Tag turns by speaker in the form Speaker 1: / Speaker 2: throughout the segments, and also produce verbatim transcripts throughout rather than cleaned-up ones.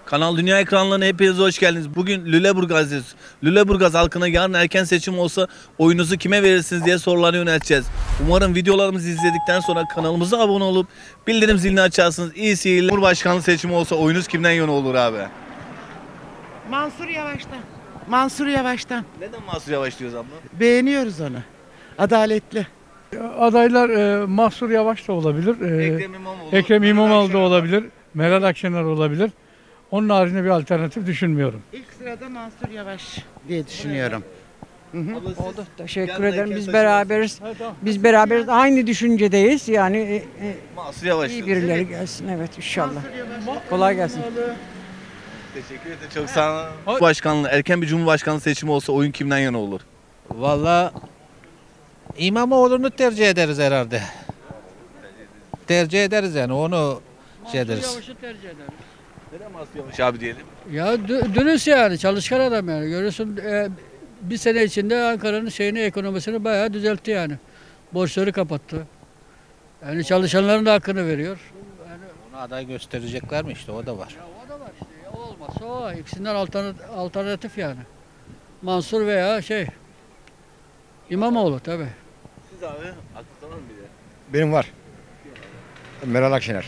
Speaker 1: Kanal Dünya ekranlarına hepiniz hoş geldiniz. Bugün Lüleburgaz'dayız. Lüleburgaz halkına yarın erken seçim olsa oyunuzu kime verirsiniz diye soruları yönelteceğiz. Umarım videolarımızı izledikten sonra kanalımıza abone olup bildirim zilini açarsınız. İyi seyirler. Cumhurbaşkanlığı seçimi olsa oyunuz kimden yana olur abi?
Speaker 2: Mansur Yavaş'tan. Mansur Yavaş'tan.
Speaker 1: Neden Mansur Yavaş diyoruz abla?
Speaker 2: Beğeniyoruz onu. Adaletli.
Speaker 3: Adaylar e, Mahsur Yavaş da olabilir. E,
Speaker 1: Ekrem İmamoğlu.
Speaker 3: Ekrem İmamoğlu da
Speaker 1: Meral
Speaker 3: olabilir. Meral Akşener olabilir. Onun haricinde bir alternatif düşünmüyorum.
Speaker 2: İlk sırada Mansur Yavaş diye düşünüyorum.
Speaker 1: Abla siz
Speaker 4: Oldu. Teşekkür
Speaker 1: yarın
Speaker 4: ederim.
Speaker 1: erken
Speaker 4: Biz
Speaker 1: seçim
Speaker 4: beraberiz. Biz beraberiz. Aynı düşüncedeyiz. Yani e, e,
Speaker 1: Mansur Yavaş
Speaker 4: iyi
Speaker 1: diyoruz.
Speaker 4: birileri gelsin. Evet inşallah.
Speaker 2: Mansur Yavaş.
Speaker 4: Kolay gelsin.
Speaker 1: Teşekkür ederim. Çok sağ olun. Cumhurbaşkanlığı, erken bir cumhurbaşkanlığı seçimi olsa oyun kimden yana olur?
Speaker 5: Vallahi İmamoğlu'nu tercih ederiz herhalde. Tercih ederiz yani onu şey ederiz.
Speaker 1: Neden Mansur Yavaş abi diyelim?
Speaker 6: Ya dü- dürüst yani, çalışkan adam yani. Görüyorsun e, bir sene içinde Ankara'nın şeyini, ekonomisini bayağı düzeltti yani. Borçları kapattı. Yani çalışanların da hakkını veriyor.
Speaker 5: Onu aday gösterecekler mi işte o da var.
Speaker 6: Ya o da var işte. Ya o olmazsa o. İkisinden alternatif, alternatif yani. Mansur veya şey İmamoğlu tabii.
Speaker 1: Siz abi aklınızda var mı bir de?
Speaker 7: Benim var. Meral Akşener.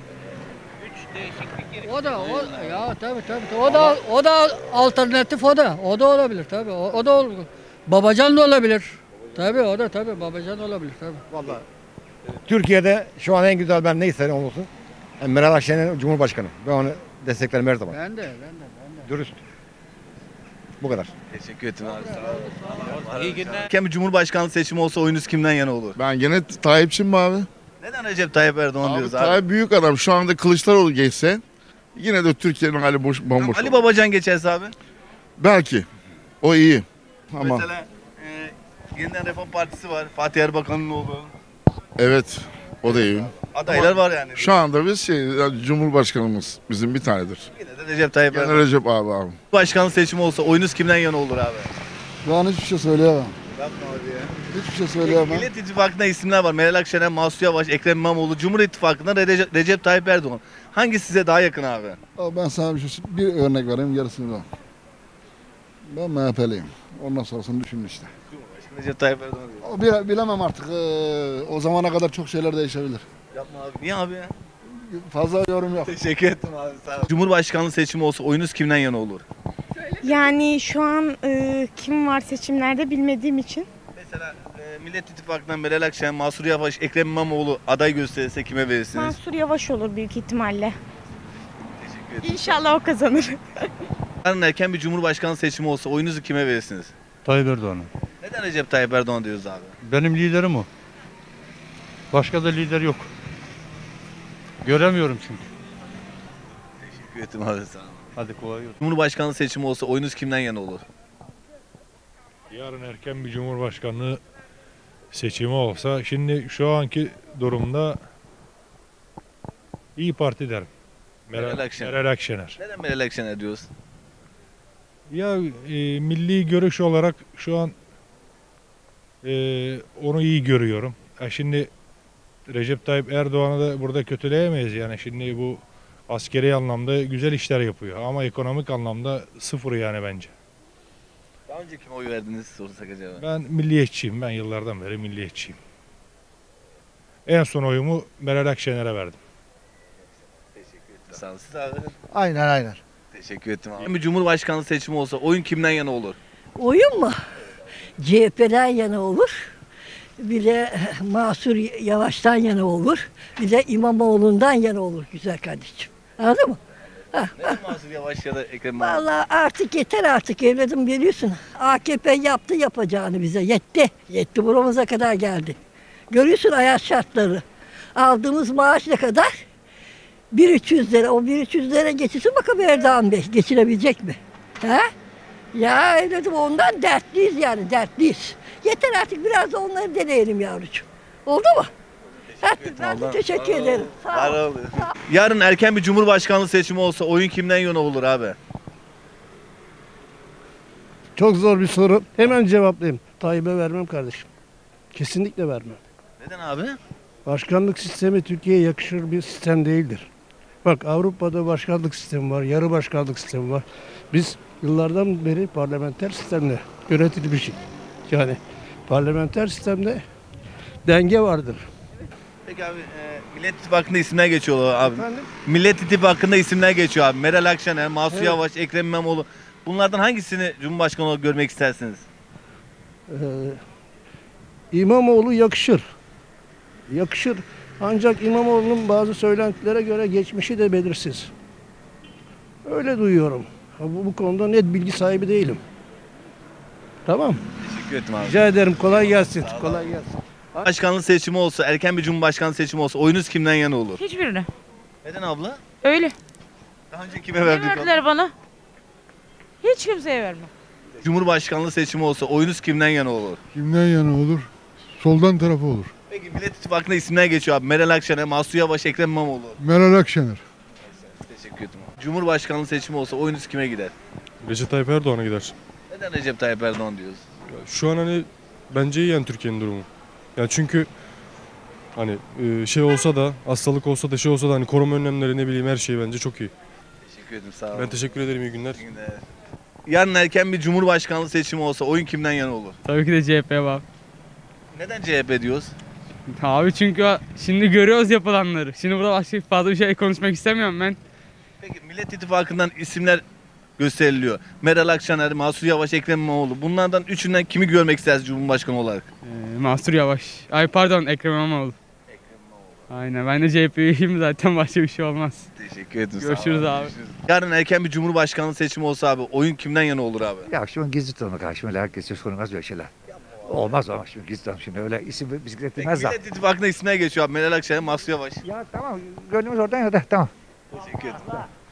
Speaker 6: O da o ya tabii tabii. O da o da alternatif o da. O da olabilir tabii. O, o da olur. Babacan da olabilir. Tabii o da tabii Babacan olabilir tabii.
Speaker 7: Vallahi Türkiye'de şu an en güzel ben ne isterim olsun. Yani Meral Akşener Cumhurbaşkanı. Ben onu desteklerim her zaman.
Speaker 6: Ben de ben de ben de.
Speaker 7: Dürüst. Bu kadar.
Speaker 1: Teşekkür ederim abi. Sağ olun.
Speaker 5: İyi günler.
Speaker 1: Erken bir cumhurbaşkanlığı seçimi olsa oyunuz kimden yana olur?
Speaker 8: Ben gene Tayyipçiyim mi abi?
Speaker 1: Neden Recep Tayyip Erdoğan
Speaker 8: Abi
Speaker 1: diyoruz abi?
Speaker 8: Tayyip büyük adam. Şu anda Kılıçdaroğlu geçse yine de Türkiye'nin hali boş,
Speaker 1: Tamam,
Speaker 8: bomboş
Speaker 1: Ali
Speaker 8: olur.
Speaker 1: Babacan geçerse abi.
Speaker 8: Belki. O iyi. Ama
Speaker 1: Mesela e, Yeniden Refah Partisi var. Fatih Erbakan'ın oğlu.
Speaker 8: evet o da iyi.
Speaker 1: Adaylar var yani.
Speaker 8: Şu anda biz şey yani Cumhurbaşkanımız bizim bir tanedir.
Speaker 1: Yine de Recep Tayyip
Speaker 8: Gene
Speaker 1: Erdoğan.
Speaker 8: Recep abi abi.
Speaker 1: Başkanlığı seçimi olsa oyunuz kimden yana olur abi?
Speaker 9: Ben hiçbir şey söyleyemem.
Speaker 1: Yapma abi ya.
Speaker 9: Hiçbir şey söyleyemem.
Speaker 1: Millet İttifakı'nda isimler var. Meral Akşener, Mansur Yavaş, Ekrem İmamoğlu. Cumhur İttifakı'nda Recep, Recep Tayyip Erdoğan. Hangisi size daha yakın abi?
Speaker 9: Ama ben sana bir, şey, bir örnek vereyim, gerisini ben. Ben M H P'liyim. Ondan sonrasını düşün işte.
Speaker 1: Cumhurbaşkanı Recep Tayyip Erdoğan diyor.
Speaker 9: O bile- bilemem artık. Ee, o zamana kadar çok şeyler değişebilir.
Speaker 1: Yapma abi. Niye abi ya?
Speaker 9: Fazla yorum yok.
Speaker 1: Teşekkür ederim abi. Sağ ol. Cumhurbaşkanlığı seçimi olsa oyunuz kimden yana olur?
Speaker 10: Yani şu an e, kim var seçimlerde bilmediğim için.
Speaker 1: Mesela e, Millet İttifakı'ndan Meral Akşener, Mansur Yavaş, Ekrem İmamoğlu aday gösterirse kime verirsiniz?
Speaker 10: Mansur Yavaş olur büyük ihtimalle.
Speaker 1: Teşekkür ederim.
Speaker 10: İnşallah o kazanır.
Speaker 1: Yarın erken bir cumhurbaşkanlığı seçimi olsa oyunuzu kime verirsiniz?
Speaker 3: Tayyip Erdoğan'a.
Speaker 1: Neden Recep Tayyip Erdoğan diyoruz abi?
Speaker 3: Benim liderim o. Başka da lider yok. Göremiyorum çünkü.
Speaker 1: Teşekkür ederim abi, sağ olun.
Speaker 3: Hadi kolay gelsin.
Speaker 1: Cumhurbaşkanlığı seçimi olsa oyunuz kimden yana olur?
Speaker 11: Yarın erken bir cumhurbaşkanlığı seçimi olsa şimdi şu anki durumda İyi Parti derim.
Speaker 1: Meral
Speaker 11: Meral,
Speaker 1: Akşener.
Speaker 11: Meral Akşener.
Speaker 1: Neden Meral Akşener diyoruz?
Speaker 11: Ya e, milli görüş olarak şu an e, onu iyi görüyorum. Ya şimdi Recep Tayyip Erdoğan'ı da burada kötüleyemeyiz yani şimdi bu askeri anlamda güzel işler yapıyor ama ekonomik anlamda sıfır yani bence.
Speaker 1: Daha önce kime oy verdiniz sorsak acaba?
Speaker 11: Ben milliyetçiyim. Ben yıllardan beri milliyetçiyim. En son oyumu Meral Akşener'e verdim.
Speaker 1: Teşekkür ederim. Sağ olun. Siz abi.
Speaker 9: Aynen aynen.
Speaker 1: Teşekkür ederim abi. Bir cumhurbaşkanlığı seçimi olsa oyun kimden yana olur?
Speaker 4: Oyun mu? C H P'den yana olur. Bir de Mansur Yavaş'tan yana olur. Bir de İmamoğlu'ndan yana olur güzel kardeşim. Anladın mı?
Speaker 1: Neden Mansur Yavaş ya da Ekrem İmamoğlu?
Speaker 4: Vallahi artık yeter artık evladım biliyorsun. A K P yaptı yapacağını bize. Yetti. Yetti buramıza kadar geldi. Görüyorsun hayat şartları. Aldığımız maaş ne kadar? bin üç yüz lira. O bin üç yüz lira geçirsin bakalım Erdoğan Bey. Geçirebilecek mi? He? Ya evladım ondan dertliyiz yani dertliyiz. Yeter artık biraz da onları deneyelim yavrucuğum. Oldu mu? Hadi, hadi, teşekkür ederim. Sağ
Speaker 1: Var
Speaker 4: ol.
Speaker 1: ol. Yarın erken bir cumhurbaşkanlığı seçimi olsa oyun kimden yana olur abi?
Speaker 12: Çok zor bir soru. Hemen cevaplayayım. Tayyip'e vermem kardeşim. Kesinlikle vermem.
Speaker 1: Neden abi?
Speaker 12: Başkanlık sistemi Türkiye'ye yakışır bir sistem değildir. Bak Avrupa'da başkanlık sistemi var, yarı başkanlık sistemi var. Biz yıllardan beri parlamenter sistemle yönetilmişiz. Yani parlamenter sistemde denge vardır.
Speaker 1: Peki abi e, Millet İttifakı'nda isimler geçiyor abi.
Speaker 12: Efendim?
Speaker 1: Millet İttifakı'nda isimler geçiyor abi. Meral Akşener, Mansur
Speaker 12: Evet.
Speaker 1: Yavaş, Ekrem İmamoğlu. Bunlardan hangisini Cumhurbaşkanı olarak görmek istersiniz?
Speaker 12: Ee, İmamoğlu yakışır. Yakışır. Ancak İmamoğlu'nun bazı söylentilere göre geçmişi de belirsiz. Öyle duyuyorum. Ha, Bu, bu konuda net bilgi sahibi değilim. Tamam.
Speaker 1: Teşekkür ederim abi.
Speaker 12: Rica ederim. Kolay gelsin. Kolay gelsin.
Speaker 1: Başkanlık seçimi olsa, erken bir Cumhurbaşkanlığı seçimi olsa oyunuz kimden yana olur?
Speaker 13: Hiçbirine.
Speaker 1: Neden abla?
Speaker 13: Öyle.
Speaker 1: Daha önce kime
Speaker 13: Ne
Speaker 1: verdik?
Speaker 13: verdiler bana? Hiç kimseye vermem.
Speaker 1: Cumhurbaşkanlığı seçimi olsa oyunuz kimden yana olur?
Speaker 9: Kimden yana olur? Soldan tarafı olur.
Speaker 1: Peki Millet İttifakı'nda isimler geçiyor abi. Meral Akşener, Mansur Yavaş, Ekrem İmamoğlu.
Speaker 9: Meral Akşener.
Speaker 1: Teşekkür ederim. Cumhurbaşkanlığı seçimi olsa oyunuz kime gider?
Speaker 11: Recep Tayyip Erdoğan'a gider.
Speaker 1: Neden Recep Tayyip Erdoğan diyoruz?
Speaker 11: Şu an hani bence iyi yani Türkiye'nin durumu. Yani çünkü hani e, şey olsa da hastalık olsa da şey olsa da hani koruma önlemleri ne bileyim her şey bence çok iyi.
Speaker 1: Teşekkür ederim sağ olun.
Speaker 11: Ben teşekkür ederim, iyi günler.
Speaker 1: İyi günler. Yarın erken bir Cumhurbaşkanlığı seçimi olsa oyun kimden yana olur?
Speaker 14: Tabii ki de C H P'ye bak.
Speaker 1: Neden C H P diyoruz?
Speaker 14: Abi çünkü şimdi görüyoruz yapılanları. Şimdi burada başka fazla bir şey konuşmak istemiyorum ben.
Speaker 1: Peki Millet İttifakı'ndan isimler gösteriliyor. Meral Akşener, Mansur Yavaş, Ekrem İmamoğlu. Bunlardan üçünden kimi görmek istersiniz Cumhurbaşkanı olarak?
Speaker 14: Ee, Mansur Yavaş. Ay pardon Ekrem İmamoğlu. Aynen ben de C H P'yim zaten başka bir şey olmaz.
Speaker 1: Teşekkür ederim. sağ
Speaker 14: Görüşürüz
Speaker 1: olun.
Speaker 14: abi.
Speaker 1: Görüşürüz. Yarın erken bir Cumhurbaşkanlığı seçimi olsa abi oyun kimden yana olur abi?
Speaker 15: Ya şu an gizli tanımak karşımda herkes söz konulmaz böyle şeyler. Olmaz ama şimdi gizli tanımak şimdi öyle isim bisiklet
Speaker 1: Peki
Speaker 15: demez da.
Speaker 1: Millet İttifakı'nda isimler geçiyor abi. Meral Akşener, Mansur Yavaş.
Speaker 15: Ya tamam gönlümüz oradan ya da tamam.
Speaker 1: Teşekkür ederim.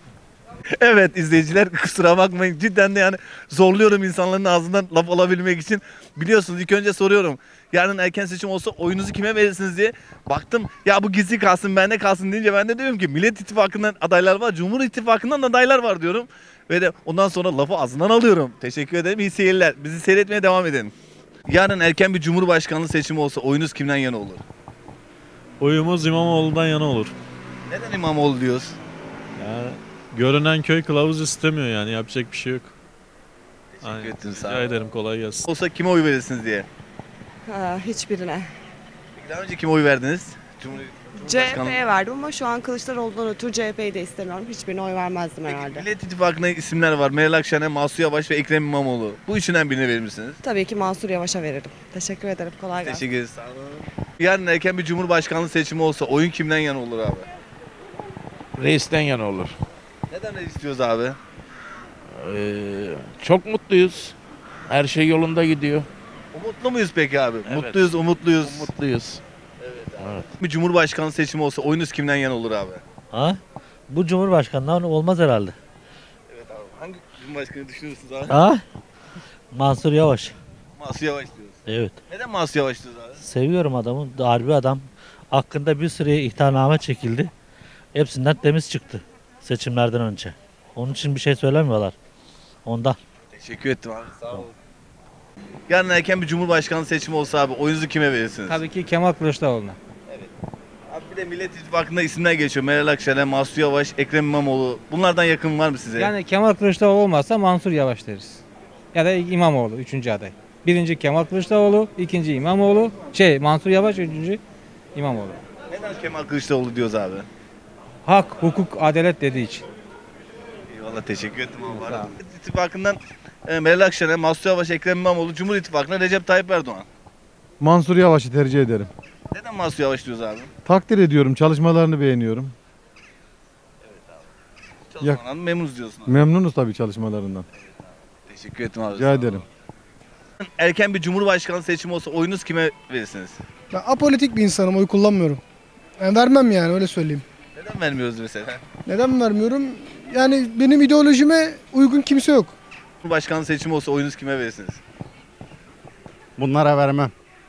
Speaker 1: Evet izleyiciler kusura bakmayın cidden de yani zorluyorum insanların ağzından laf alabilmek için. Biliyorsunuz ilk önce soruyorum. Yarın erken seçim olsa oyunuzu kime verirsiniz diye. Baktım ya bu gizli kalsın bende kalsın deyince ben de diyorum ki Millet İttifakı'ndan adaylar var, Cumhur İttifakı'ndan adaylar var diyorum. Ve de ondan sonra lafı ağzından alıyorum. Teşekkür ederim iyi seyirler. Bizi seyretmeye devam edin. Yarın erken bir Cumhurbaşkanlığı seçimi olsa oyunuz kimden yana olur?
Speaker 16: Oyumuz İmamoğlu'ndan yana olur.
Speaker 1: Neden İmamoğlu diyoruz?
Speaker 16: Yani görünen köy kılavuz istemiyor yani yapacak bir şey yok.
Speaker 1: Teşekkür ederim sağ
Speaker 16: Rica
Speaker 1: olun.
Speaker 16: ederim kolay gelsin.
Speaker 1: Olsa kime oy verirsiniz diye.
Speaker 17: Ha, hiçbirine.
Speaker 1: Peki daha önce kime oy verdiniz? Cumhur
Speaker 17: C H
Speaker 1: Cumhurbaşkanlığı-
Speaker 17: P'ye verdim ama şu an Kılıçdaroğlu'ndan ötürü C H P'yi de istemiyorum. Hiçbirine oy vermezdim herhalde.
Speaker 1: Millet İttifakı'nda isimler var. Meral Akşener, Mansur Yavaş ve Ekrem İmamoğlu. Bu üçünden birine verir misiniz?
Speaker 17: Tabii ki Mansur Yavaş'a verirdim. Teşekkür ederim. Kolay gelsin.
Speaker 1: Teşekkür ederiz. Sağ olun. Yarın erken bir Cumhurbaşkanlığı seçimi olsa oyun kimden yana olur abi?
Speaker 18: Reisten yana olur.
Speaker 1: Neden reis istiyoruz abi?
Speaker 18: Ee, çok mutluyuz. Her şey yolunda gidiyor.
Speaker 1: Umutlu muyuz peki abi?
Speaker 18: Evet.
Speaker 1: Mutluyuz, umutluyuz.
Speaker 18: Mutluyuz.
Speaker 1: Evet. Bir Cumhurbaşkanlığı seçimi olsa oyunuz kimden yana olur abi?
Speaker 19: Ha? Bu Cumhurbaşkanından olmaz herhalde.
Speaker 1: Evet abi. Hangi Cumhurbaşkanı düşünüyorsunuz abi?
Speaker 19: Ha? Mansur Yavaş.
Speaker 1: Mansur Yavaş diyoruz.
Speaker 19: Evet.
Speaker 1: Neden Mansur Yavaş diyoruz abi?
Speaker 19: Seviyorum adamı. Harbi adam. Hakkında bir sürü ihtarname çekildi. Hepsinden temiz çıktı. Seçimlerden önce. Onun için bir şey söylemiyorlar. Ondan.
Speaker 1: Teşekkür ettim abi. Sağ olun. Yarın erken bir Cumhurbaşkanlığı seçimi olsa abi oyunuzu kime verirsiniz?
Speaker 20: Tabii ki Kemal Kılıçdaroğlu'na.
Speaker 1: Abi bir de Millet İttifakı'nda isimler geçiyor. Meral Akşener, Mansur Yavaş, Ekrem İmamoğlu. Bunlardan yakın var mı size?
Speaker 20: Yani Kemal Kılıçdaroğlu olmazsa Mansur Yavaş deriz. Ya da İmamoğlu üçüncü aday. Birinci Kemal Kılıçdaroğlu, ikinci İmamoğlu, şey Mansur Yavaş, üçüncü İmamoğlu.
Speaker 1: Neden Kemal Kılıçdaroğlu diyoruz abi?
Speaker 20: Hak, hukuk, adalet dediği için.
Speaker 1: Eyvallah teşekkür ederim abi. Millet İttifakı'ndan e, Meral Akşener, Mansur Yavaş, Ekrem İmamoğlu, Cumhur İttifakı'ndan Recep Tayyip Erdoğan.
Speaker 21: Mansur Yavaş'ı tercih ederim.
Speaker 1: Neden Mansur Yavaş diyoruz abi?
Speaker 21: Takdir ediyorum, çalışmalarını beğeniyorum.
Speaker 1: Çalışmadan memnunuz diyorsun abi.
Speaker 21: Memnunuz tabii çalışmalarından.
Speaker 1: Teşekkür ederim abi.
Speaker 21: Rica ederim.
Speaker 1: Erken bir Cumhurbaşkanı seçimi olsa oyunuz kime verirsiniz?
Speaker 22: Ben apolitik bir insanım, oy kullanmıyorum. Yani vermem yani öyle söyleyeyim.
Speaker 1: Neden vermiyoruz mesela?
Speaker 22: Neden vermiyorum? Yani benim ideolojime uygun kimse yok.
Speaker 1: Cumhurbaşkanı seçimi olsa oyunuz kime verirsiniz?
Speaker 23: Bunlara vermem.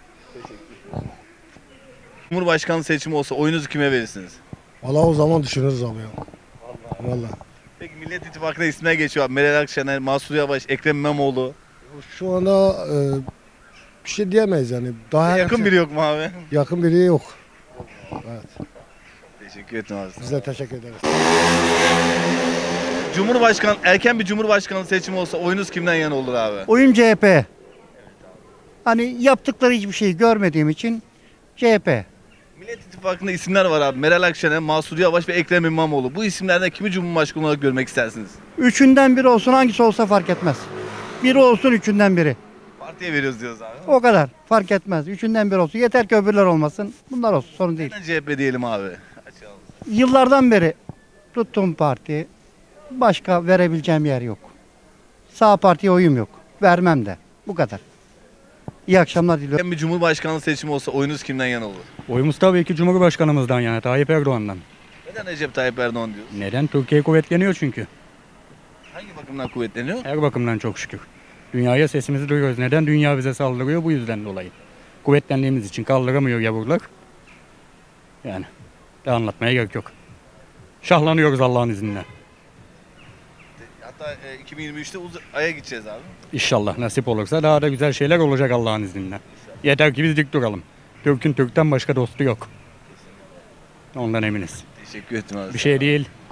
Speaker 1: Cumhurbaşkanı seçimi olsa oyunuzu kime verirsiniz?
Speaker 22: Valla o zaman düşünürüz abi ya. Valla.
Speaker 1: Peki Millet İttifakı'na isimler geçiyor abi. Meral Akşener, Mansur Yavaş, Ekrem İmamoğlu.
Speaker 22: Şu anda e, bir şey diyemeyiz yani. Daha
Speaker 1: Yakın biri yok mu abi?
Speaker 22: Yakın biri yok. Evet.
Speaker 1: Teşekkür ederim abi.
Speaker 22: Biz de teşekkür ederiz.
Speaker 1: Cumhurbaşkanı, erken bir cumhurbaşkanı seçimi olsa oyunuz kimden yana olur abi?
Speaker 2: Oyum C H P. Hani yaptıkları hiçbir şeyi görmediğim için C H P.
Speaker 1: Millet İttifakı'nda isimler var abi. Meral Akşener, Mansur Yavaş ve Ekrem İmamoğlu. Bu isimlerden kimi cumhurbaşkanı olarak görmek istersiniz?
Speaker 2: Üçünden biri olsun, hangisi olsa fark etmez. Biri olsun, üçünden biri.
Speaker 1: Partiye veriyoruz diyoruz abi.
Speaker 2: O kadar. Fark etmez. Üçünden biri olsun. Yeter ki öbürler olmasın. Bunlar olsun. Sorun değil.
Speaker 1: Neden C H P diyelim abi? Açalım.
Speaker 2: Yıllardan beri tuttuğum parti, başka verebileceğim yer yok. Sağ partiye oyum yok. Vermem de. Bu kadar. İyi akşamlar diliyorum.
Speaker 1: Erken bir cumhurbaşkanı seçimi olsa oyunuz kimden yana olur?
Speaker 6: Oyumuz tabii ki Cumhurbaşkanımızdan yana, Tayyip Erdoğan'dan.
Speaker 1: Neden Recep Tayyip Erdoğan diyoruz?
Speaker 6: Neden? Türkiye kuvvetleniyor çünkü.
Speaker 1: Hangi bakımdan kuvvetleniyor?
Speaker 6: Her bakımdan çok şükür. Dünyaya sesimizi duyuyoruz. Neden? Dünya bize saldırıyor bu yüzden dolayı. Kuvvetlendiğimiz için kaldıramıyor yavrular. Yani de anlatmaya gerek yok. Şahlanıyoruz Allah'ın izniyle.
Speaker 1: Hatta e, iki bin yirmi üçte uz- Ay'a gideceğiz abi.
Speaker 6: İnşallah nasip olursa daha da güzel şeyler olacak Allah'ın izniyle. Yeter ki biz dik duralım. Türk'ün Türk'ten başka dostu yok. Ondan eminiz.
Speaker 1: Teşekkür ederim abi.
Speaker 6: Bir şey değil.